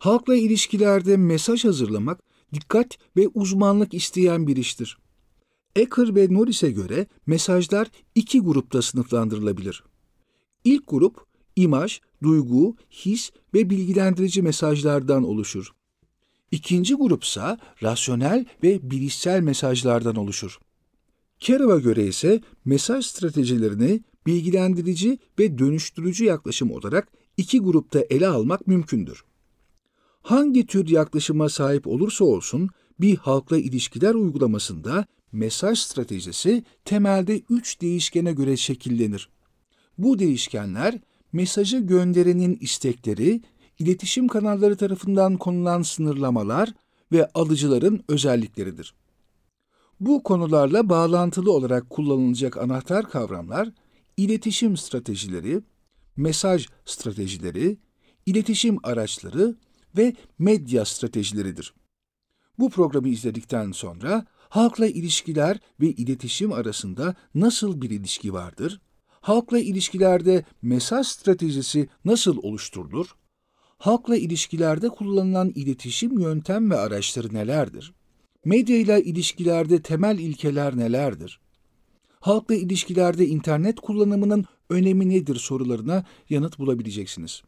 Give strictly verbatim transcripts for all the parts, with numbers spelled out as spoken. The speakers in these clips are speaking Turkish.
Halkla ilişkilerde mesaj hazırlamak dikkat ve uzmanlık isteyen bir iştir. Acker ve Norris'e göre mesajlar iki grupta sınıflandırılabilir. İlk grup, imaj, duygu, his ve bilgilendirici mesajlardan oluşur. İkinci grupsa rasyonel ve bilişsel mesajlardan oluşur. Carroll'a göre ise mesaj stratejilerini bilgilendirici ve dönüştürücü yaklaşım olarak iki grupta ele almak mümkündür. Hangi tür yaklaşıma sahip olursa olsun bir halkla ilişkiler uygulamasında mesaj stratejisi temelde üç değişkene göre şekillenir. Bu değişkenler mesajı gönderenin istekleri, iletişim kanalları tarafından konulan sınırlamalar ve alıcıların özellikleridir. Bu konularla bağlantılı olarak kullanılacak anahtar kavramlar, iletişim stratejileri, mesaj stratejileri, iletişim araçları ve medya stratejileridir. Bu programı izledikten sonra halkla ilişkiler ve iletişim arasında nasıl bir ilişki vardır? Halkla ilişkilerde mesaj stratejisi nasıl oluşturulur? Halkla ilişkilerde kullanılan iletişim yöntem ve araçları nelerdir? Medya ile ilişkilerde temel ilkeler nelerdir? Halkla ilişkilerde internet kullanımının önemi nedir sorularına yanıt bulabileceksiniz.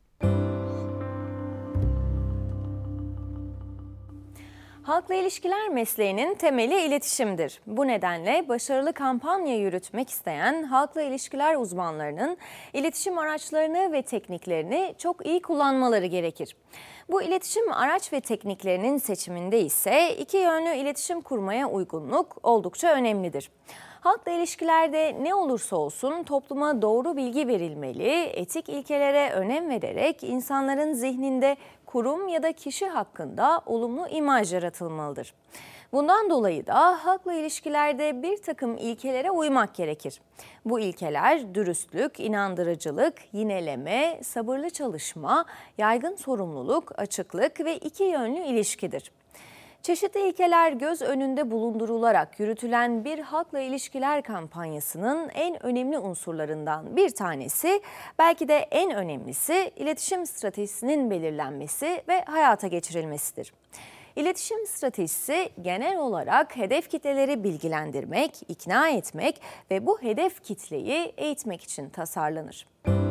Halkla ilişkiler mesleğinin temeli iletişimdir. Bu nedenle başarılı kampanya yürütmek isteyen halkla ilişkiler uzmanlarının iletişim araçlarını ve tekniklerini çok iyi kullanmaları gerekir. Bu iletişim araç ve tekniklerinin seçiminde ise iki yönlü iletişim kurmaya uygunluk oldukça önemlidir. Halkla ilişkilerde ne olursa olsun topluma doğru bilgi verilmeli, etik ilkelere önem vererek insanların zihninde kurum ya da kişi hakkında olumlu imaj yaratılmalıdır. Bundan dolayı da halkla ilişkilerde bir takım ilkelere uymak gerekir. Bu ilkeler dürüstlük, inandırıcılık, yineleme, sabırlı çalışma, yaygın sorumluluk, açıklık ve iki yönlü ilişkidir. Çeşitli ilkeler göz önünde bulundurularak yürütülen bir halkla ilişkiler kampanyasının en önemli unsurlarından bir tanesi, belki de en önemlisi iletişim stratejisinin belirlenmesi ve hayata geçirilmesidir. İletişim stratejisi genel olarak hedef kitleleri bilgilendirmek, ikna etmek ve bu hedef kitleyi eğitmek için tasarlanır.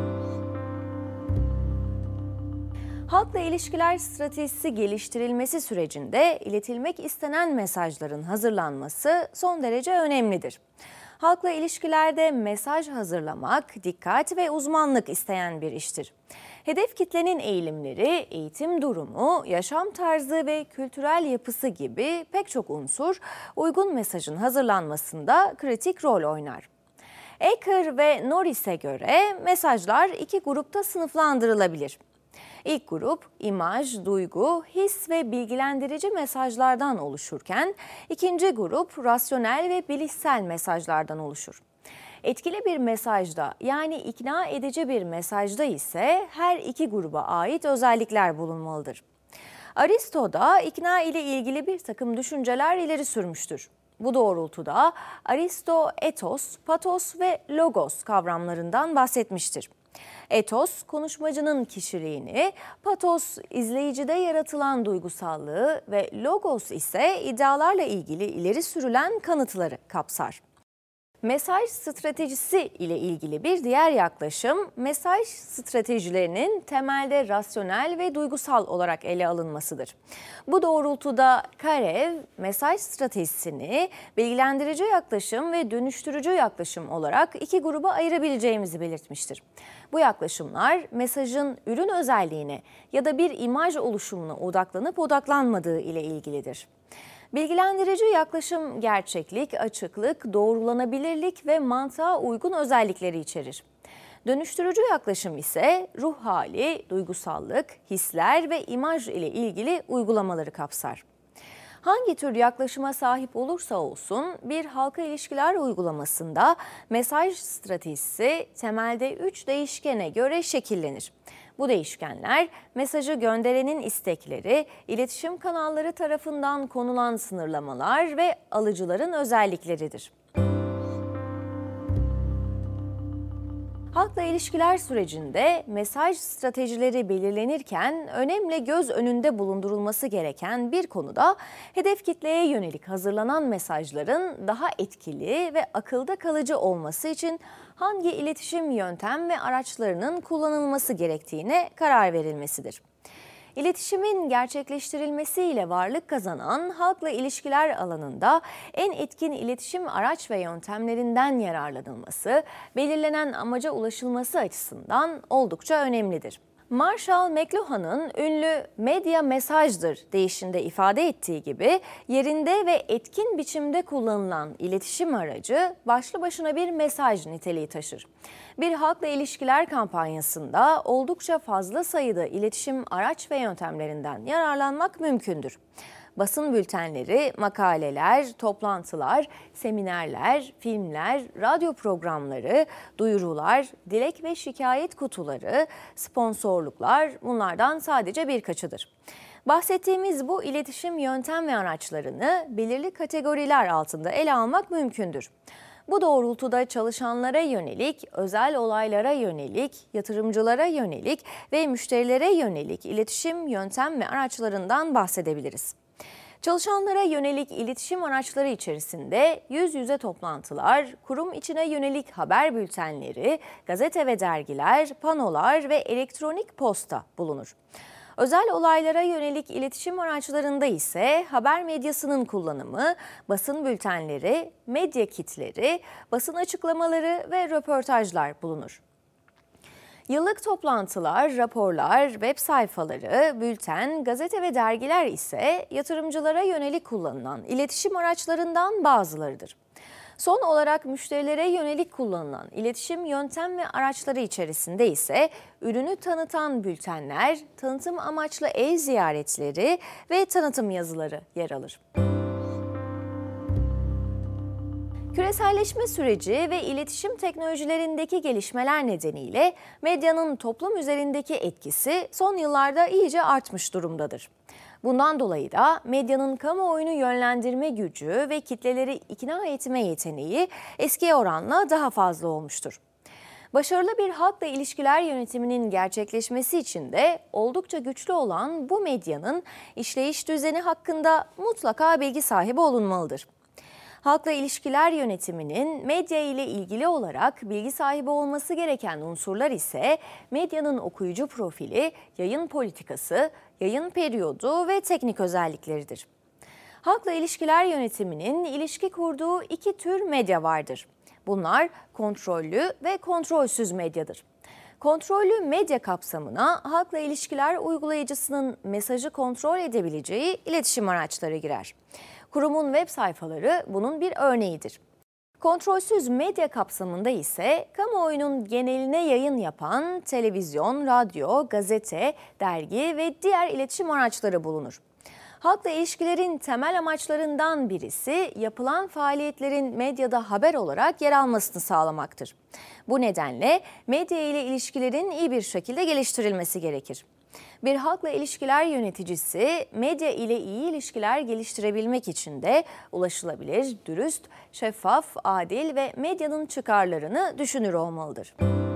Halkla ilişkiler stratejisi geliştirilmesi sürecinde iletilmek istenen mesajların hazırlanması son derece önemlidir. Halkla ilişkilerde mesaj hazırlamak, dikkat ve uzmanlık isteyen bir iştir. Hedef kitlenin eğilimleri, eğitim durumu, yaşam tarzı ve kültürel yapısı gibi pek çok unsur uygun mesajın hazırlanmasında kritik rol oynar. Acker ve Norris'e göre mesajlar iki grupta sınıflandırılabilir. İlk grup imaj, duygu, his ve bilgilendirici mesajlardan oluşurken ikinci grup rasyonel ve bilişsel mesajlardan oluşur. Etkili bir mesajda, yani ikna edici bir mesajda ise her iki gruba ait özellikler bulunmalıdır. Aristo da ikna ile ilgili bir takım düşünceler ileri sürmüştür. Bu doğrultuda Aristo etos, patos ve logos kavramlarından bahsetmiştir. Etos, konuşmacının kişiliğini, patos, izleyicide yaratılan duygusallığı ve logos ise iddialarla ilgili ileri sürülen kanıtları kapsar. Mesaj stratejisi ile ilgili bir diğer yaklaşım, mesaj stratejilerinin temelde rasyonel ve duygusal olarak ele alınmasıdır. Bu doğrultuda Karev, mesaj stratejisini bilgilendirici yaklaşım ve dönüştürücü yaklaşım olarak iki gruba ayırabileceğimizi belirtmiştir. Bu yaklaşımlar mesajın ürün özelliğine ya da bir imaj oluşumuna odaklanıp odaklanmadığı ile ilgilidir. Bilgilendirici yaklaşım gerçeklik, açıklık, doğrulanabilirlik ve mantığa uygun özellikleri içerir. Dönüştürücü yaklaşım ise ruh hali, duygusallık, hisler ve imaj ile ilgili uygulamaları kapsar. Hangi tür yaklaşıma sahip olursa olsun bir halka ilişkiler uygulamasında mesaj stratejisi temelde üç değişkene göre şekillenir. Bu değişkenler mesajı gönderenin istekleri, iletişim kanalları tarafından konulan sınırlamalar ve alıcıların özellikleridir. Halkla ilişkiler sürecinde mesaj stratejileri belirlenirken önemli göz önünde bulundurulması gereken bir konuda hedef kitleye yönelik hazırlanan mesajların daha etkili ve akılda kalıcı olması için hangi iletişim yöntem ve araçlarının kullanılması gerektiğine karar verilmesidir. İletişimin gerçekleştirilmesiyle varlık kazanan halkla ilişkiler alanında en etkin iletişim araç ve yöntemlerinden yararlanılması, belirlenen amaca ulaşılması açısından oldukça önemlidir. Marshall McLuhan'ın ünlü "medya mesajdır" deyişinde ifade ettiği gibi yerinde ve etkin biçimde kullanılan iletişim aracı başlı başına bir mesaj niteliği taşır. Bir halkla ilişkiler kampanyasında oldukça fazla sayıda iletişim araç ve yöntemlerinden yararlanmak mümkündür. Basın bültenleri, makaleler, toplantılar, seminerler, filmler, radyo programları, duyurular, dilek ve şikayet kutuları, sponsorluklar bunlardan sadece birkaçıdır. Bahsettiğimiz bu iletişim yöntem ve araçlarını belirli kategoriler altında ele almak mümkündür. Bu doğrultuda çalışanlara yönelik, özel olaylara yönelik, yatırımcılara yönelik ve müşterilere yönelik iletişim yöntem ve araçlarından bahsedebiliriz. Çalışanlara yönelik iletişim araçları içerisinde yüz yüze toplantılar, kurum içine yönelik haber bültenleri, gazete ve dergiler, panolar ve elektronik posta bulunur. Özel olaylara yönelik iletişim araçlarında ise haber medyasının kullanımı, basın bültenleri, medya kitleri, basın açıklamaları ve röportajlar bulunur. Yıllık toplantılar, raporlar, web sayfaları, bülten, gazete ve dergiler ise yatırımcılara yönelik kullanılan iletişim araçlarından bazılarıdır. Son olarak müşterilere yönelik kullanılan iletişim yöntem ve araçları içerisinde ise ürünü tanıtan bültenler, tanıtım amaçlı ev ziyaretleri ve tanıtım yazıları yer alır. Küreselleşme süreci ve iletişim teknolojilerindeki gelişmeler nedeniyle medyanın toplum üzerindeki etkisi son yıllarda iyice artmış durumdadır. Bundan dolayı da medyanın kamuoyunu yönlendirme gücü ve kitleleri ikna etme yeteneği eskiye oranla daha fazla olmuştur. Başarılı bir halkla ilişkiler yönetiminin gerçekleşmesi için de oldukça güçlü olan bu medyanın işleyiş düzeni hakkında mutlaka bilgi sahibi olunmalıdır. Halkla ilişkiler yönetiminin medya ile ilgili olarak bilgi sahibi olması gereken unsurlar ise medyanın okuyucu profili, yayın politikası, yayın periyodu ve teknik özellikleridir. Halkla ilişkiler yönetiminin ilişki kurduğu iki tür medya vardır. Bunlar kontrollü ve kontrolsüz medyadır. Kontrollü medya kapsamına halkla ilişkiler uygulayıcısının mesajı kontrol edebileceği iletişim araçları girer. Kurumun web sayfaları bunun bir örneğidir. Kontrolsüz medya kapsamında ise kamuoyunun geneline yayın yapan televizyon, radyo, gazete, dergi ve diğer iletişim araçları bulunur. Halkla ilişkilerin temel amaçlarından birisi yapılan faaliyetlerin medyada haber olarak yer almasını sağlamaktır. Bu nedenle medya ile ilişkilerin iyi bir şekilde geliştirilmesi gerekir. Bir halkla ilişkiler yöneticisi medya ile iyi ilişkiler geliştirebilmek için de ulaşılabilir, dürüst, şeffaf, adil ve medyanın çıkarlarını düşünür olmalıdır.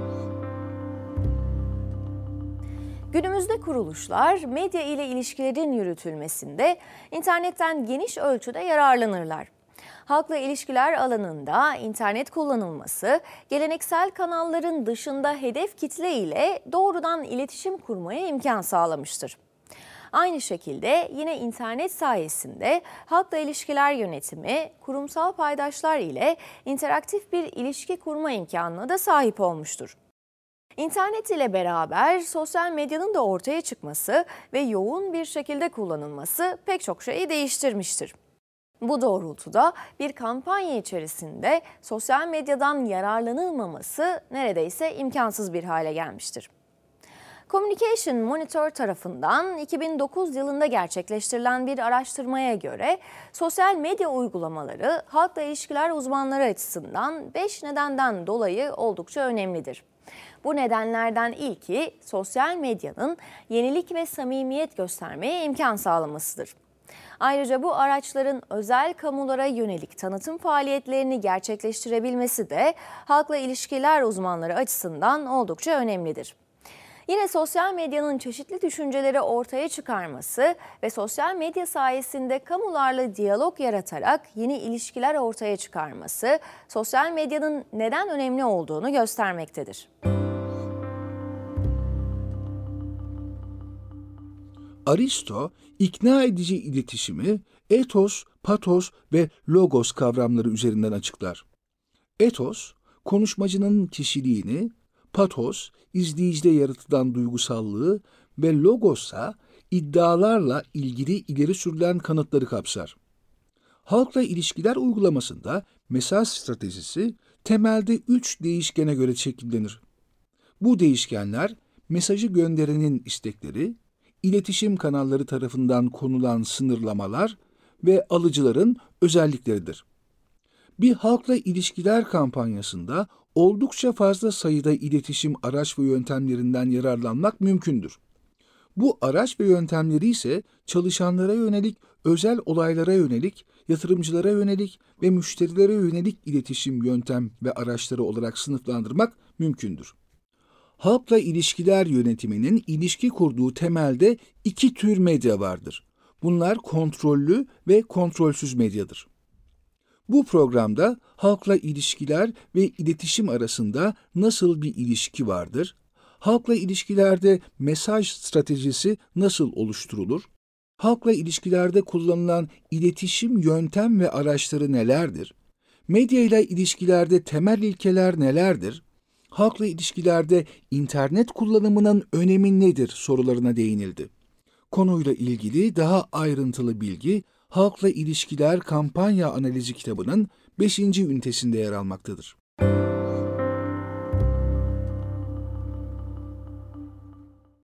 Günümüzde kuruluşlar medya ile ilişkilerin yürütülmesinde internetten geniş ölçüde yararlanırlar. Halkla ilişkiler alanında internet kullanılması, geleneksel kanalların dışında hedef kitle ile doğrudan iletişim kurmaya imkan sağlamıştır. Aynı şekilde yine internet sayesinde halkla ilişkiler yönetimi, kurumsal paydaşlar ile interaktif bir ilişki kurma imkanına da sahip olmuştur. İnternet ile beraber sosyal medyanın da ortaya çıkması ve yoğun bir şekilde kullanılması pek çok şeyi değiştirmiştir. Bu doğrultuda bir kampanya içerisinde sosyal medyadan yararlanılmaması neredeyse imkansız bir hale gelmiştir. Communication Monitor tarafından iki bin dokuz yılında gerçekleştirilen bir araştırmaya göre sosyal medya uygulamaları halkla ilişkiler uzmanları açısından beş nedenden dolayı oldukça önemlidir. Bu nedenlerden ilki sosyal medyanın yenilik ve samimiyet göstermeye imkan sağlamasıdır. Ayrıca bu araçların özel kamulara yönelik tanıtım faaliyetlerini gerçekleştirebilmesi de halkla ilişkiler uzmanları açısından oldukça önemlidir. Yine sosyal medyanın çeşitli düşünceleri ortaya çıkarması ve sosyal medya sayesinde kamularla diyalog yaratarak yeni ilişkiler ortaya çıkarması, sosyal medyanın neden önemli olduğunu göstermektedir. Aristo, ikna edici iletişimi etos, patos ve logos kavramları üzerinden açıklar. Etos, konuşmacının kişiliğini, patos, izleyicide yaratılan duygusallığı ve logos'a iddialarla ilgili ileri sürülen kanıtları kapsar. Halkla ilişkiler uygulamasında mesaj stratejisi temelde üç değişkene göre şekillenir. Bu değişkenler mesajı gönderenin istekleri, iletişim kanalları tarafından konulan sınırlamalar ve alıcıların özellikleridir. Bir halkla ilişkiler kampanyasında oldukça fazla sayıda iletişim araç ve yöntemlerinden yararlanmak mümkündür. Bu araç ve yöntemleri ise çalışanlara yönelik, özel olaylara yönelik, yatırımcılara yönelik ve müşterilere yönelik iletişim yöntem ve araçları olarak sınıflandırmak mümkündür. Halkla ilişkiler yönetiminin ilişki kurduğu temelde iki tür medya vardır. Bunlar kontrollü ve kontrolsüz medyadır. Bu programda halkla ilişkiler ve iletişim arasında nasıl bir ilişki vardır? Halkla ilişkilerde mesaj stratejisi nasıl oluşturulur? Halkla ilişkilerde kullanılan iletişim yöntem ve araçları nelerdir? Medya ile ilişkilerde temel ilkeler nelerdir? Halkla ilişkilerde internet kullanımının önemi nedir sorularına değinildi. Konuyla ilgili daha ayrıntılı bilgi Halkla İlişkiler Kampanya Analizi kitabının beşinci ünitesinde yer almaktadır.